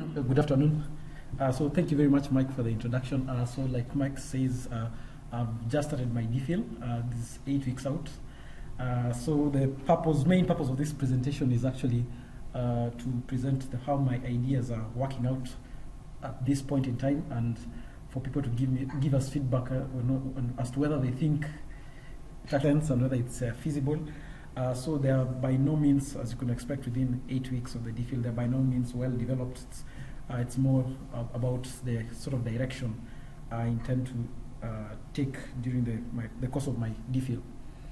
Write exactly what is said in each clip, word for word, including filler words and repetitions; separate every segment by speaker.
Speaker 1: Uh, good afternoon. Uh, so thank you very much, Mike, for the introduction. Uh, so like Mike says, uh, I've just started my DPhil. Uh, this is eight weeks out. Uh, so the purpose, main purpose of this presentation is actually uh, to present the, how my ideas are working out at this point in time, and for people to give me give us feedback uh, on, on, as to whether they think it happens and whether it's uh, feasible. Uh, so they are by no means, as you can expect, within eight weeks of the DPhil, they're by no means well developed. It's, uh, it's more uh, about the sort of direction I intend to uh, take during the, my, the course of my DPhil.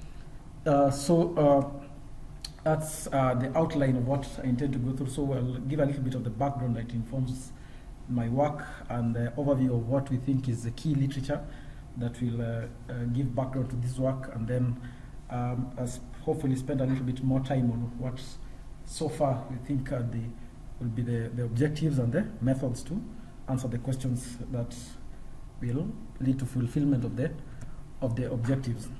Speaker 1: Uh, so uh, that's uh, the outline of what I intend to go through. So I'll give a little bit of the background that informs my work and the overview of what we think is the key literature that will uh, uh, give background to this work, and then um, as hopefully spend a little bit more time on what so far we think uh, the, will be the, the objectives and the methods to answer the questions that will lead to fulfillment of the, of the objectives.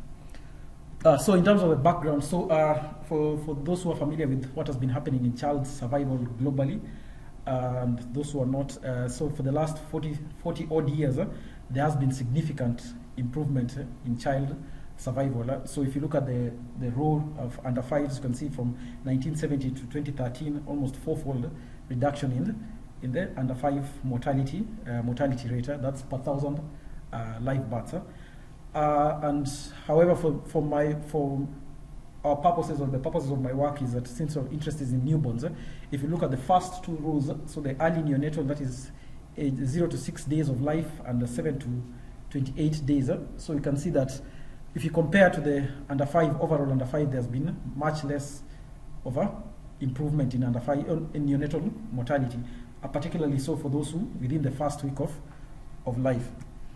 Speaker 1: Uh, so in terms of the background, so uh, for, for those who are familiar with what has been happening in child survival globally, uh, and those who are not, uh, so for the last forty, forty odd years, uh, there has been significant improvement uh, in child survival. Uh, so if you look at the, the role of under fives, you can see from nineteen seventy to twenty thirteen, almost fourfold reduction in, in the under five mortality, uh, mortality rate, uh, that's per thousand uh, live births. Uh. Uh, and however, for, for my for our purposes or the purposes of my work is that since our interest is in newborns, uh, if you look at the first two rows, uh, so the early neonatal, that is age zero to six days of life, and the seven to twenty-eight days, uh, so you can see that if you compare to the under five, overall under five, there's been much less of a improvement in under five in neonatal mortality, uh, particularly so for those who within the first week of of life.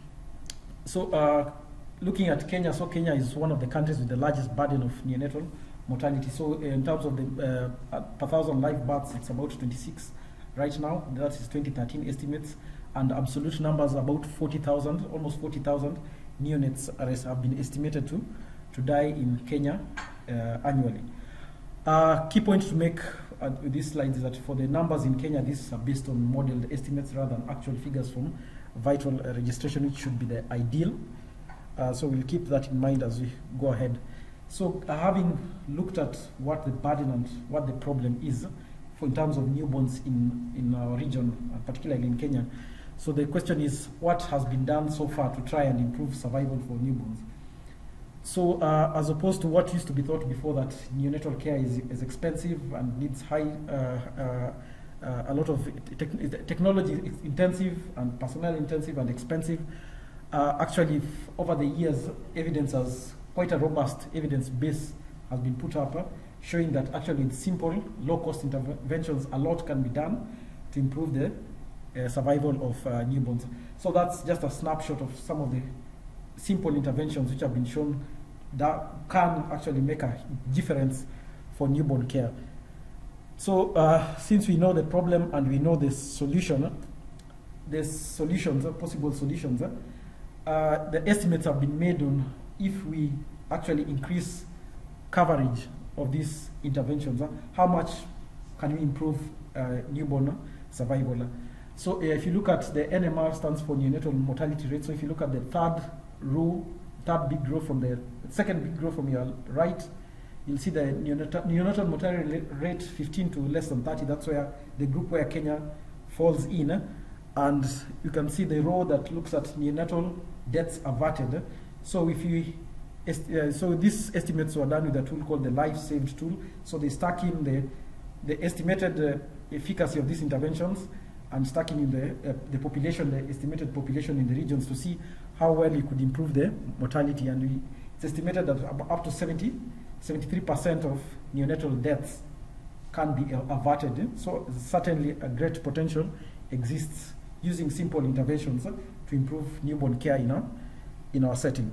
Speaker 1: So. Uh, Looking at Kenya, so Kenya is one of the countries with the largest burden of neonatal mortality. So in terms of the uh, per thousand live births, it's about twenty-six right now. That is twenty thirteen estimates, and absolute numbers about forty thousand, almost forty thousand neonates have been estimated to to die in Kenya uh, annually. Uh, key point to make uh, with this slide is that for the numbers in Kenya, these are based on modeled estimates rather than actual figures from vital uh, registration, which should be the ideal. Uh, so we'll keep that in mind as we go ahead. So uh, having looked at what the burden and what the problem is for in terms of newborns in, in our region, uh, particularly in Kenya, so the question is what has been done so far to try and improve survival for newborns. So uh, as opposed to what used to be thought before, that neonatal care is, is expensive and needs high, uh, uh, uh, a lot of te technology intensive and personnel intensive and expensive. Uh, actually, over the years, evidence has, quite a robust evidence base has been put up, uh, showing that actually with simple, low-cost interventions, a lot can be done to improve the uh, survival of uh, newborns. So that's just a snapshot of some of the simple interventions which have been shown that can actually make a difference for newborn care. So uh, since we know the problem and we know the solution, the solutions, uh, possible solutions, uh, Uh, the estimates have been made on if we actually increase coverage of these interventions, uh, how much can we improve uh, newborn survival. So uh, if you look at the N M R, stands for neonatal mortality rate. So if you look at the third row, third big row from the second big row from your right, you'll see the neonatal, neonatal mortality rate fifteen to less than thirty. That's where the group where Kenya falls in. Uh, And you can see the row that looks at neonatal deaths averted. So if you, uh, so these estimates were done with a tool called the Life Saved tool. So they stack in the, the estimated uh, efficacy of these interventions and stack in the, uh, the population, the estimated population in the regions to see how well you could improve the mortality. And we, it's estimated that up to seventy, seventy-three percent of neonatal deaths can be averted. So certainly a great potential exists using simple interventions uh, to improve newborn care in our, in our setting.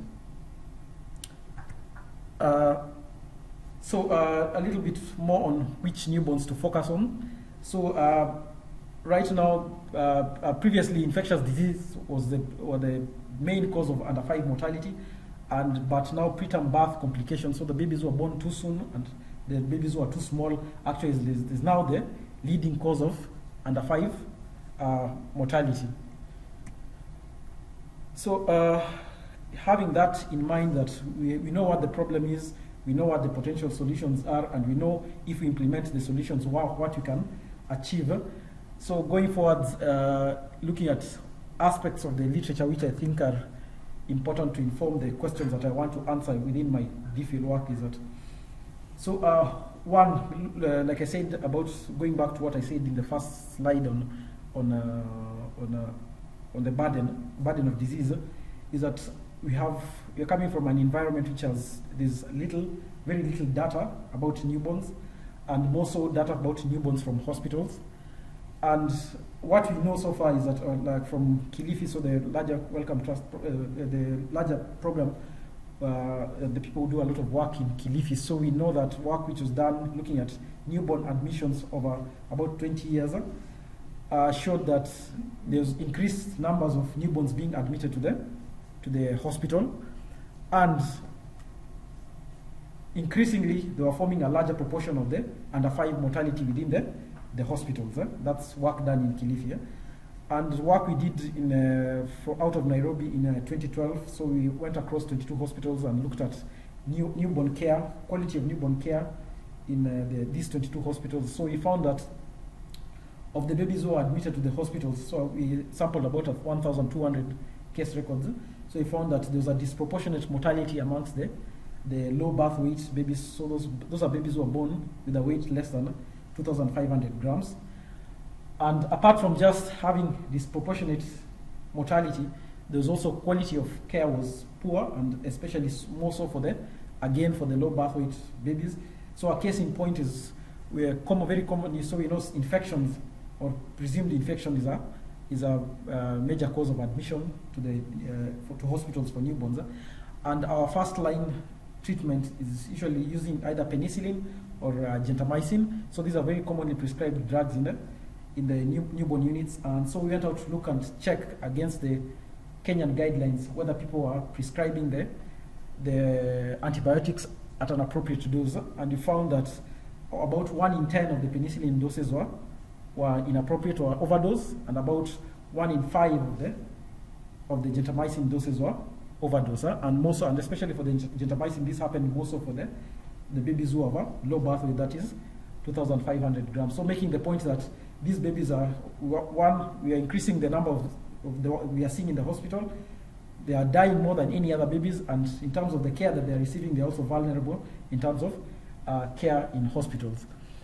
Speaker 1: Uh, so uh, a little bit more on which newborns to focus on. So uh, right now, uh, uh, previously infectious disease was the, or the main cause of under five mortality, and but now preterm birth complications, so the babies who are born too soon and the babies who are too small, actually is, is now the leading cause of under five uh, mortality. So uh, having that in mind, that we, we know what the problem is, we know what the potential solutions are, and we know if we implement the solutions, what, what you can achieve. So going forward, uh, looking at aspects of the literature which I think are important to inform the questions that I want to answer within my DPhil work is that, so uh, one, uh, like I said about, going back to what I said in the first slide on, on, uh, on, uh, on the burden, burden of disease, is that we have, we're coming from an environment which has, there's little, very little data about newborns, and more so data about newborns from hospitals. And what we know so far is that, uh, like from Kilifi, so the larger Wellcome Trust, uh, the larger program, uh, the people who do a lot of work in Kilifi. So we know that work which was done looking at newborn admissions over about twenty years uh, showed that there's increased numbers of newborns being admitted to the to the hospital, and increasingly they were forming a larger proportion of the under five mortality within the the hospitals. Eh? That's work done in Kilifi. Eh? And work we did in, uh, for out of Nairobi in uh, twenty twelve. So we went across twenty-two hospitals and looked at new, newborn care, quality of newborn care in uh, the, these twenty-two hospitals. So we found that of the babies who were admitted to the hospitals, so we sampled about one thousand two hundred case records. Eh? So we found that there was a disproportionate mortality amongst the, the low birth weight babies. So those, those are babies who are born with a weight less than two thousand five hundred grams. And apart from just having disproportionate mortality, there's also quality of care was poor, and especially more so for the, again, for the low birth weight babies. So a case in point is, we're common, very commonly, so we know infections or presumed infection is a, is a uh, major cause of admission to the uh, for, to hospitals for newborns. And our first line treatment is usually using either penicillin or uh, gentamicin. So these are very commonly prescribed drugs in the in the new, newborn units. And so we went out to look and check against the Kenyan guidelines whether people are prescribing the the antibiotics at an appropriate dose. And we found that about one in ten of the penicillin doses were were inappropriate or overdose, and about one in five of the of the gentamicin doses were overdose. And more so, and especially for the gentamicin, this happened more so for the the babies who have a low birth weight, that is two thousand five hundred grams. So making the point that these babies are, one, we are increasing the number of, of the, we are seeing in the hospital. They are dying more than any other babies, and in terms of the care that they are receiving, they are also vulnerable in terms of uh, care in hospitals.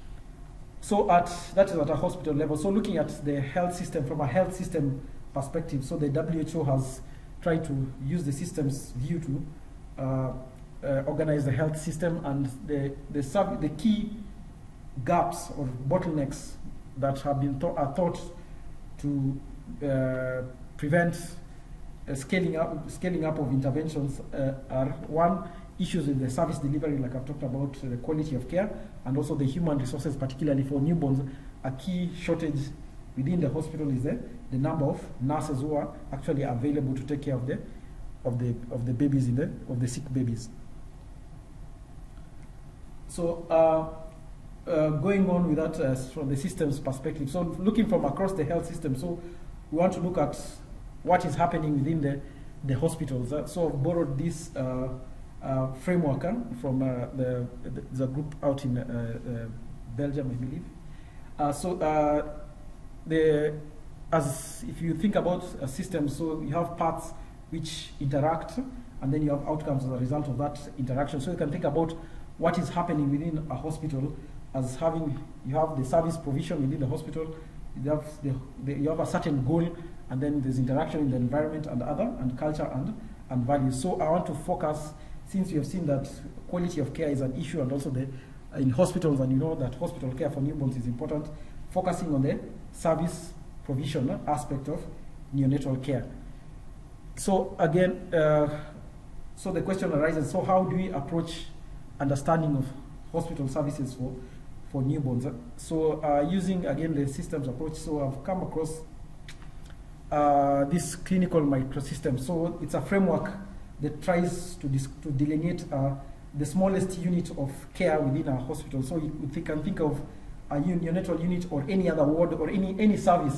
Speaker 1: So at, that is at a hospital level. So looking at the health system from a health system perspective, so the W H O has tried to use the system's view to uh, Uh, organize the health system, and the the, sub, the key gaps or bottlenecks that have been th are thought to uh, prevent uh, scaling up scaling up of interventions uh, are, one, issues in the service delivery, like I've talked about, uh, the quality of care, and also the human resources, particularly for newborns. A key shortage within the hospital is the, the number of nurses who are actually available to take care of the of the of the babies in the of the sick babies. So uh, uh, going on with that uh, from the system's perspective, so looking from across the health system, so we want to look at what is happening within the, the hospitals. Uh, so I've borrowed this uh, uh, framework uh, from uh, the, the, the group out in uh, uh, Belgium, I believe. Uh, so uh, the, as if you think about a system, so you have parts which interact, and then you have outcomes as a result of that interaction. So you can think about what is happening within a hospital as having, you have the service provision within the hospital, you have, the, the, you have a certain goal, and then there's interaction in the environment and other, and culture and, and values. So I want to focus, since you have seen that quality of care is an issue, and also the, in hospitals, and you know that hospital care for newborns is important, focusing on the service provision aspect of neonatal care. So again, uh, so the question arises, so how do we approach understanding of hospital services for, for newborns? So uh, using, again, the systems approach, so I've come across uh, this clinical microsystem. So it's a framework that tries to, to delineate uh, the smallest unit of care within a hospital. So you can think of a neonatal unit or any other ward or any, any service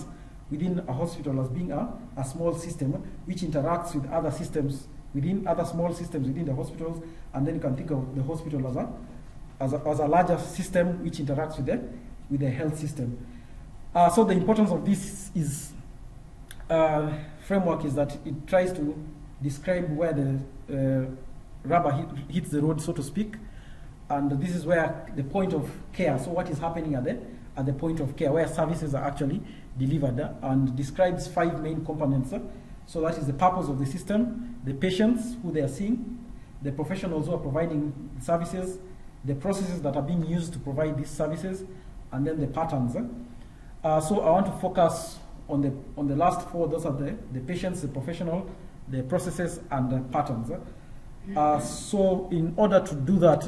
Speaker 1: within a hospital as being a, a small system which interacts with other systems within other small systems within the hospitals, and then you can think of the hospital as a as a, as a larger system which interacts with the with the health system. Uh, so the importance of this is uh, framework is that it tries to describe where the uh, rubber hit, hits the road, so to speak, and this is where the point of care. So what is happening at the at the point of care, where services are actually delivered, uh, and describes five main components. Uh, so that is the purpose of the system, the patients who they are seeing, the professionals who are providing services, the processes that are being used to provide these services, and then the patterns. Uh. Uh, so I want to focus on the on the last four. Those are the, the patients, the professional, the processes, and the patterns. Uh, so in order to do that,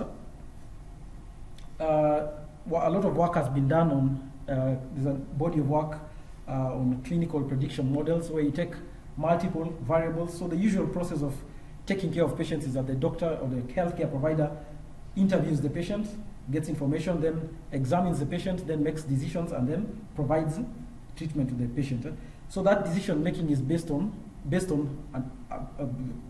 Speaker 1: uh, well, a lot of work has been done on, uh, there's a body of work uh, on clinical prediction models where you take multiple variables. So the usual process of taking care of patients is that the doctor or the healthcare provider interviews the patient, gets information, then examines the patient, then makes decisions, and then provides treatment to the patient. So that decision making is based on based on an, a, a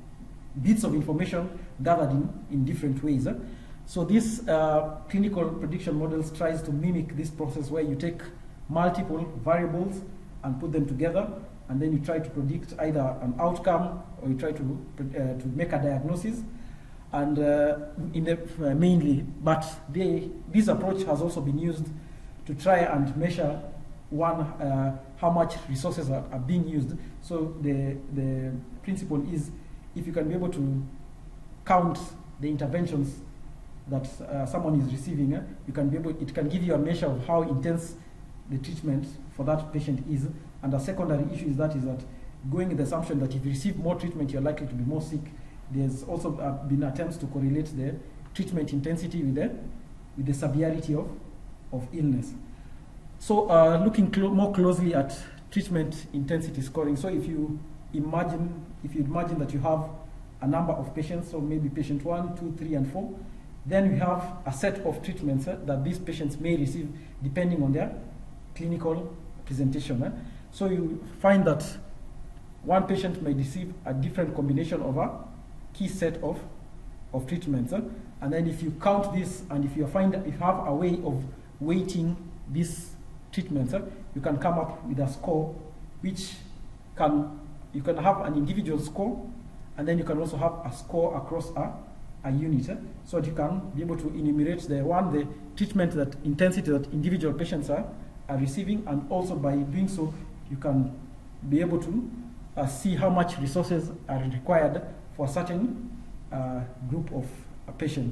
Speaker 1: bits of information gathered in, in different ways. So this uh, clinical prediction models tries to mimic this process where you take multiple variables and put them together, and then you try to predict either an outcome or you try to uh, to make a diagnosis. And uh, in the, uh, mainly, but they, this approach has also been used to try and measure one uh, how much resources are, are being used. So the the principle is, if you can be able to count the interventions that uh, someone is receiving, uh, you can be able, it can give you a measure of how intense the treatment for that patient is. And a secondary issue is that is that going with the assumption that if you receive more treatment, you're likely to be more sick. There's also uh, been attempts to correlate the treatment intensity with the with the severity of of illness. So uh, looking clo more closely at treatment intensity scoring. So if you imagine if you imagine that you have a number of patients, so maybe patient one, two, three, and four, then you have a set of treatments uh, that these patients may receive depending on their clinical presentation. Uh. So you find that one patient may receive a different combination of a key set of of treatments, uh. And then if you count this, and if you find if you have a way of weighting these treatments, uh, you can come up with a score which can you can have an individual score, and then you can also have a score across a, a unit, uh, so that you can be able to enumerate the one the treatment that intensity that individual patients are, are receiving, and also by doing so you can be able to uh, see how much resources are required for a certain uh, group of uh, patients.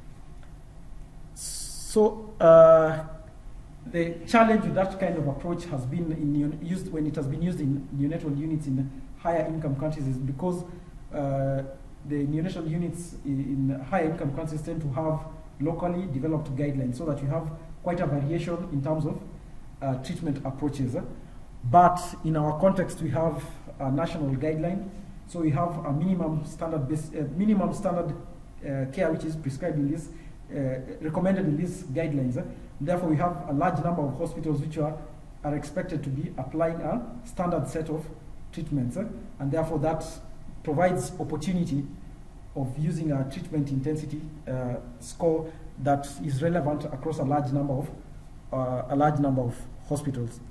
Speaker 1: So uh, the challenge with that kind of approach has been in used when it has been used in neonatal units in higher income countries is because uh, the neonatal units in higher income countries tend to have locally developed guidelines, so that you have quite a variation in terms of uh, treatment approaches. But in our context, we have a national guideline. So we have a minimum standard base, uh, minimum standard uh, care which is prescribed in this, uh, recommended in these guidelines. Eh? Therefore, we have a large number of hospitals which are, are expected to be applying a standard set of treatments. Eh? And therefore, that provides opportunity of using a treatment intensity uh, score that is relevant across a large number of uh, a large number of hospitals.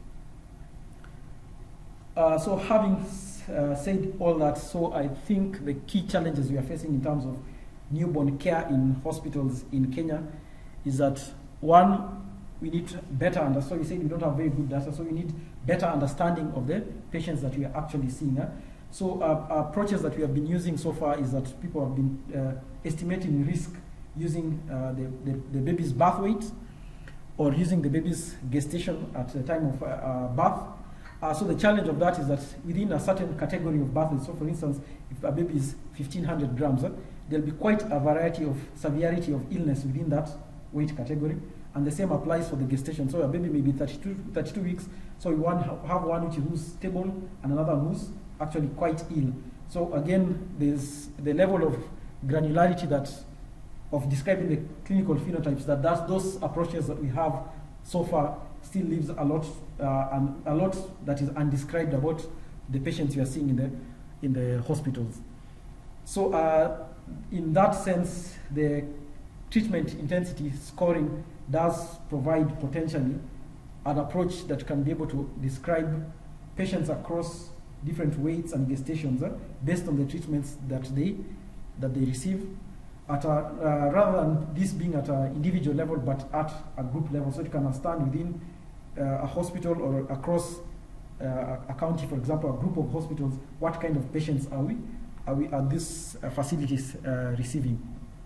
Speaker 1: Uh, so having uh, said all that, so I think the key challenges we are facing in terms of newborn care in hospitals in Kenya is that, one, we need better understanding. So you said we don't have very good data, so we need better understanding of the patients that we are actually seeing. Huh? So uh, approaches that we have been using so far is that people have been uh, estimating risk using uh, the, the, the baby's birth weight, or using the baby's gestation at the time of uh, uh, birth. Uh, so the challenge of that is that within a certain category of birth, so for instance, if a baby is fifteen hundred grams, uh, there'll be quite a variety of severity of illness within that weight category. And the same applies for the gestation. So a baby may be thirty-two, thirty-two weeks, so you want have one which who's stable and another who's actually quite ill. So again, there's the level of granularity that of describing the clinical phenotypes that that's, those approaches that we have so far still leaves a lot, uh, and a lot that is undescribed about the patients you are seeing in the in the hospitals. So uh, in that sense, the treatment intensity scoring does provide potentially an approach that can be able to describe patients across different weights and gestations uh, based on the treatments that they that they receive, at a, uh, rather than this being at an individual level, but at a group level, so you can understand within uh, a hospital or across uh, a county, for example, a group of hospitals, what kind of patients are we are we are these uh, facilities uh, receiving.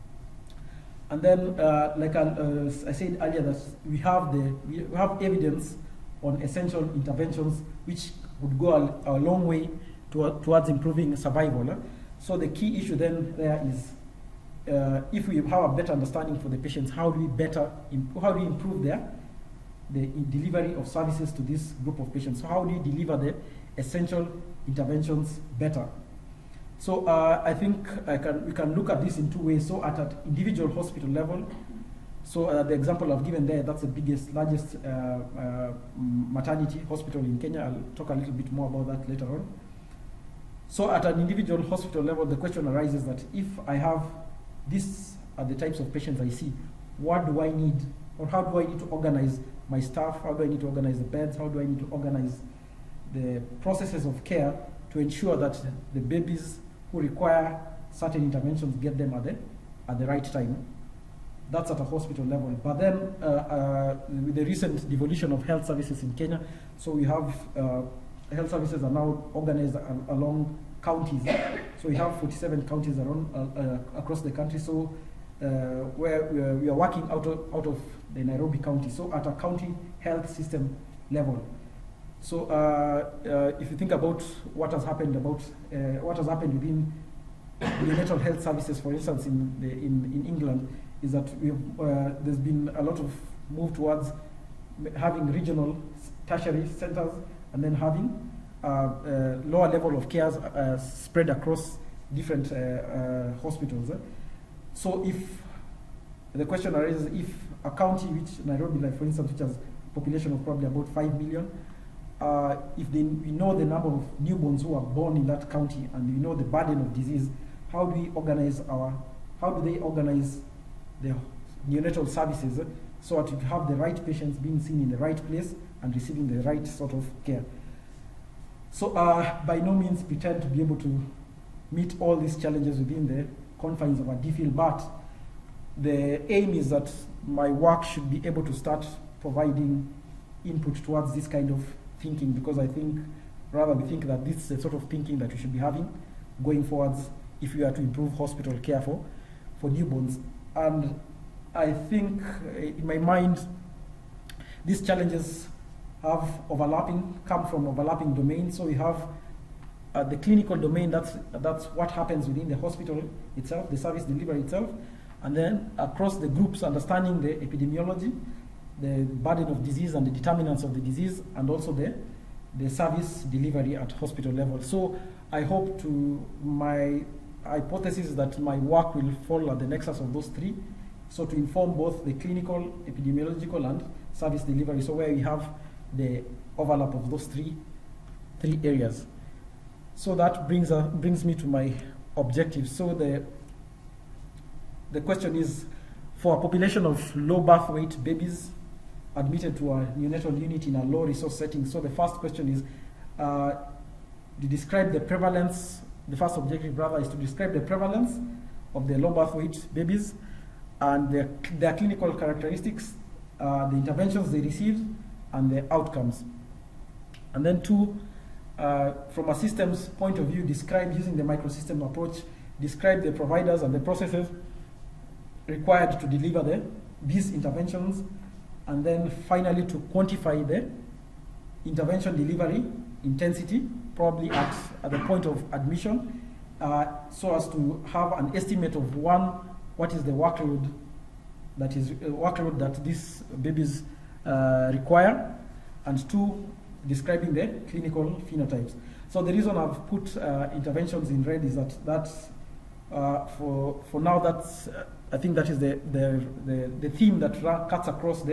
Speaker 1: And then, uh, like I, uh, I said earlier, that we have the we have evidence on essential interventions which would go a, a long way to, towards improving survival. Eh? So the key issue then there is, uh, if we have a better understanding for the patients, how do we better how do we improve their the delivery of services to this group of patients? So how do you deliver the essential interventions better? So uh, I think I can, we can look at this in two ways. So at an individual hospital level, so uh, the example I've given there, that's the biggest, largest uh, uh, maternity hospital in Kenya. I'll talk a little bit more about that later on. So at an individual hospital level, the question arises that if I have, these are the types of patients I see, what do I need, or how do I need to organize my staff? How do I need to organize the beds? How do I need to organize the processes of care to ensure that the babies who require certain interventions get them at the, at the right time? That's at a hospital level. But then uh, uh, with the recent devolution of health services in Kenya, so we have uh, health services are now organized along counties. So we have forty-seven counties around uh, uh, across the country. So uh, where we are, we are working out of, out of the Nairobi county. So at a county health system level. So uh, uh, if you think about what has happened about uh, what has happened within neonatal health services, for instance, in the, in, in England, is that we've, uh, there's been a lot of move towards having regional tertiary centers and then having uh, uh, lower level of cares uh, spread across different uh, uh, hospitals. Eh? So if the question arises, if a county which Nairobi, like for instance, which has a population of probably about five million, uh, if they, we know the number of newborns who are born in that county and we know the burden of disease, how do we organize our, how do they organize the neonatal services eh, so that you have the right patients being seen in the right place and receiving the right sort of care. So uh, by no means pretend to be able to meet all these challenges within the confines of a DPhil, but the aim is that my work should be able to start providing input towards this kind of thinking, because I think, rather we think that this is the sort of thinking that we should be having going forwards if we are to improve hospital care for, for newborns. And I think, uh, in my mind, these challenges have overlapping, come from overlapping domains. So we have uh, the clinical domain, that's, that's what happens within the hospital itself, the service delivery itself. And then across the groups, understanding the epidemiology, the burden of disease and the determinants of the disease, and also the, the service delivery at hospital level. So I hope to, my hypothesis is that my work will fall at the nexus of those three, so to inform both the clinical, epidemiological, and service delivery, so where we have the overlap of those three, three areas. So that brings, uh, brings me to my objectives. So the, the question is, for a population of low birth weight babies admitted to a neonatal unit in a low resource setting, so the first question is, uh, to describe the prevalence, the first objective rather is to describe the prevalence of the low birth weight babies and their, their clinical characteristics, uh, the interventions they received, and the outcomes. And then two, uh, from a systems point of view, describe, using the microsystem approach, describe the providers and the processes required to deliver the, these interventions, and then finally to quantify the intervention delivery intensity, probably at, at the point of admission, uh, so as to have an estimate of, one, what is the workload that is uh, workload that these babies uh, require, and two, describing the clinical phenotypes. So the reason I've put uh, interventions in red is that that's uh, for for now that's uh, I think that is the the the, the theme that cuts across the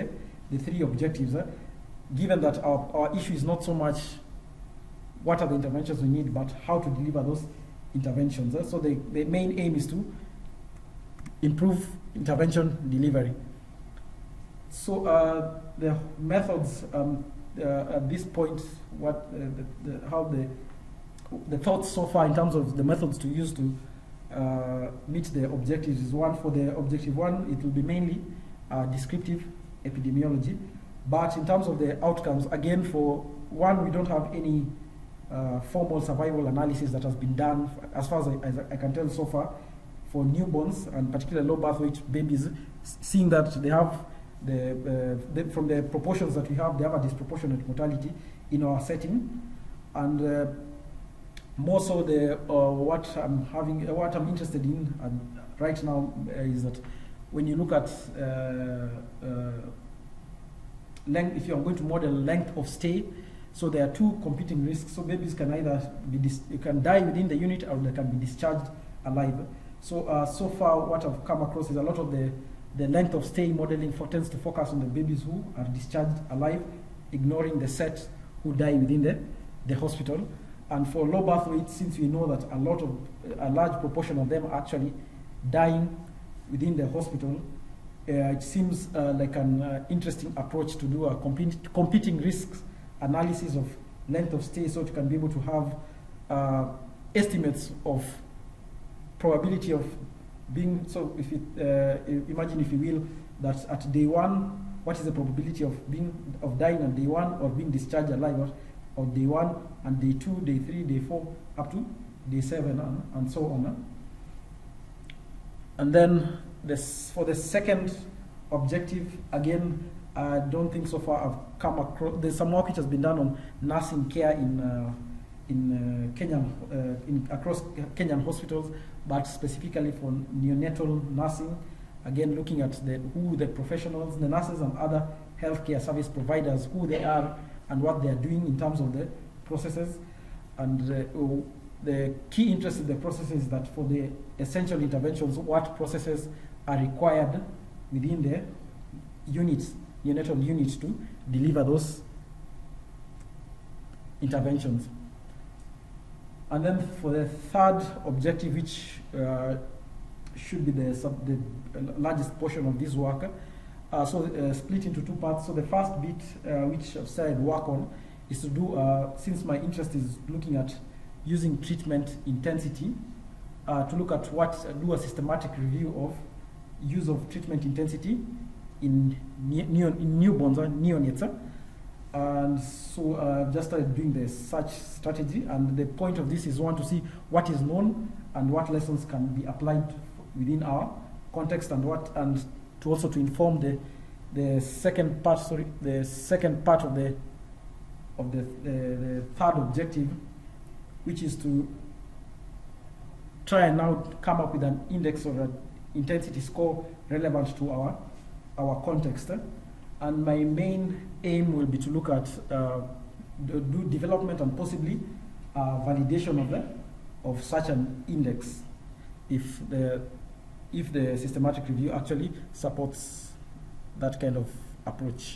Speaker 1: the three objectives, uh, given that our, our issue is not so much what are the interventions we need, but how to deliver those interventions. Uh. So the, the main aim is to improve intervention delivery. So uh, the methods, um, uh, at this point, what uh, the, the, how the, the thoughts so far in terms of the methods to use to uh, meet the objectives is one. For the objective one, it will be mainly uh, descriptive epidemiology. But in terms of the outcomes, again, for one, we don't have any uh, formal survival analysis that has been done, as far as I, as I can tell so far, for newborns, and particularly low birth weight babies, seeing that they have, the, uh, the, from the proportions that we have, they have a disproportionate mortality in our setting. And uh, more so, the, uh, what, I'm having, uh, what I'm interested in uh, right now uh, is that when you look at uh, uh, length, if you're going to model length of stay, so there are two competing risks. So babies can either be dis you can die within the unit, or they can be discharged alive. So uh, so far, what I've come across is a lot of the the length of stay modeling for, tends to focus on the babies who are discharged alive, ignoring the set who die within the the hospital. And for low birth weight, since we know that a lot of a large proportion of them are actually dying within the hospital, uh, it seems uh, like an uh, interesting approach to do a compete competing risks analysis of length of stay, so you can be able to have uh, estimates of probability of being, so if it, uh, imagine, if you will, that at day one, what is the probability of being, of dying on day one, or being discharged alive on day one, and day two, day three, day four, up to day seven, and, and so on. And then this, for the second objective, again, I don't think so far I've come across, there's some work which has been done on nursing care in uh, in uh, Kenyan, uh, in, across Kenyan hospitals, but specifically for neonatal nursing, again looking at the, who the professionals, the nurses and other healthcare service providers, who they are and what they are doing in terms of the processes. And uh, the key interest in the processes is that for the essential interventions, what processes are required within the units, neonatal units, to deliver those interventions. And then for the third objective, which uh, should be the, sub, the largest portion of this work, uh, so uh, split into two parts. So the first bit, uh, which I've started work on, is to do, uh, since my interest is looking at using treatment intensity, uh, to look at what, uh, do a systematic review of use of treatment intensity in, neo, in newborns or neonates. And so uh, I've just started doing the search strategy, and the point of this is, one, to see what is known and what lessons can be applied within our context, and what, and to also to inform the the second part, sorry, the second part of the of the, the, the third objective, which is to try and now come up with an index or an intensity score relevant to our our context. And my main aim will be to look at uh, do development and possibly uh, validation of the of such an index, if the if the systematic review actually supports that kind of approach.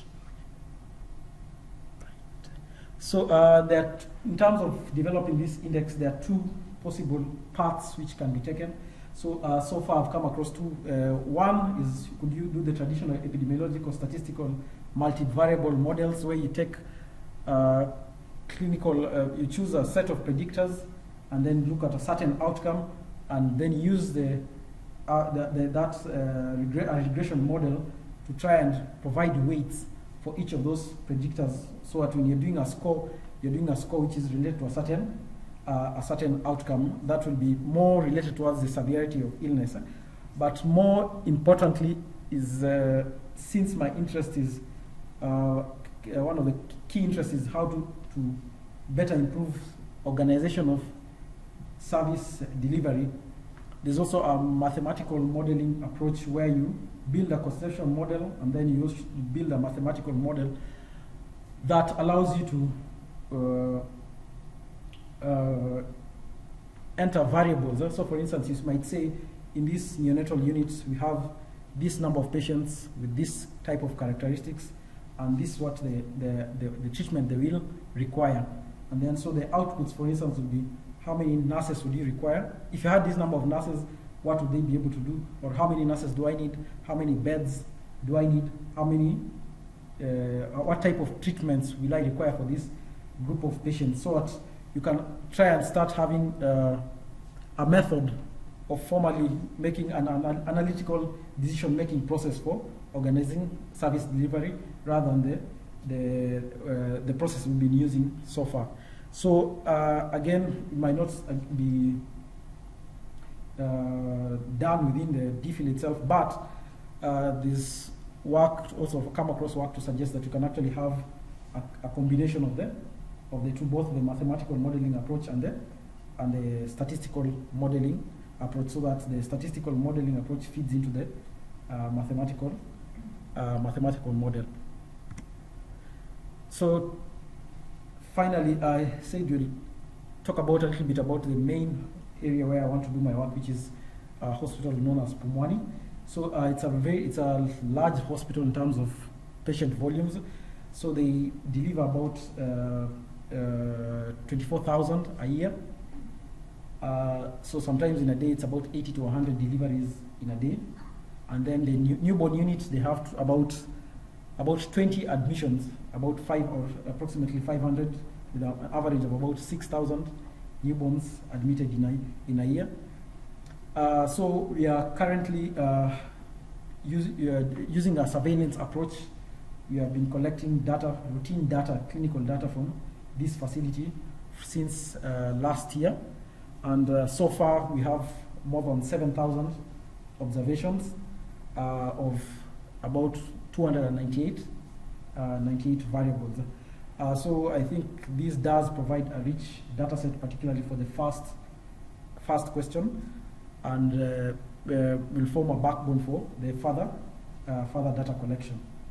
Speaker 1: So uh, that in terms of developing this index, there are two possible paths which can be taken. So, uh, so far I've come across two. Uh, one is, could you do the traditional epidemiological statistical multivariable models, where you take uh, clinical, uh, you choose a set of predictors and then look at a certain outcome, and then use the, uh, the, the that uh, regre uh, regression model to try and provide weights for each of those predictors, so that when you're doing a score, you're doing a score which is related to a certain Uh, a certain outcome that will be more related towards the severity of illness. But more importantly is, uh, since my interest is, uh, one of the key interests is how to, to better improve organization of service delivery, there's also a mathematical modeling approach where you build a conceptual model and then you build a mathematical model that allows you to uh, Uh, enter variables. So for instance, you might say, in these neonatal units, we have this number of patients with this type of characteristics, and this is what the, the, the, the treatment they will require. And then so the outputs, for instance, would be how many nurses would you require? If you had this number of nurses, what would they be able to do? Or how many nurses do I need? How many beds do I need? How many, uh, what type of treatments will I require for this group of patients? So that you can try and start having uh, a method of formally making an, an analytical decision-making process for organizing service delivery rather than the, the, uh, the process we've been using so far. So uh, again, it might not be uh, done within the DPhil itself, but uh, this work also come across work to suggest that you can actually have a, a combination of the of the two, both the mathematical modeling approach and the and the statistical modeling approach, so that the statistical modeling approach feeds into the uh, mathematical uh, mathematical model. So finally, I said we'll talk about a little bit about the main area where I want to do my work, which is a hospital known as Pumwani. So uh, it's a very it's a large hospital in terms of patient volumes. So they deliver about uh, uh, twenty-four thousand a year. Uh, so sometimes in a day it's about eighty to one hundred deliveries in a day, and then the new, newborn units, they have to about about twenty admissions, about five or approximately five hundred, with an average of about six thousand newborns admitted in a, in a year. Uh, so we are currently uh, use, uh, using a surveillance approach. We have been collecting data, routine data, clinical data from this facility since uh, last year. And uh, so far we have more than seven thousand observations uh, of about two hundred ninety-eight, uh, ninety-eight variables. Uh, so I think this does provide a rich data set, particularly for the first, first question, and uh, uh, will form a backbone for the further, uh, further data collection.